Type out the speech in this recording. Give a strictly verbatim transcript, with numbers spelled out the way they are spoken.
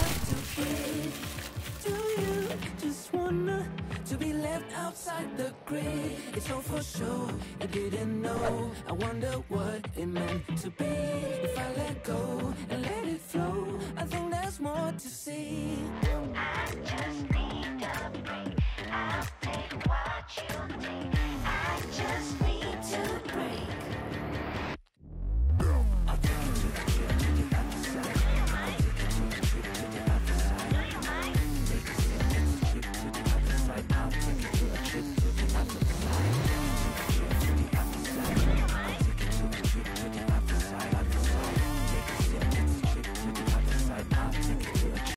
hard to breathe. Do you just wanna to be left outside the grid? It's all for sure, you didn't know. I wonder what it meant to be. If I let go and let it flow, I think there's more to see.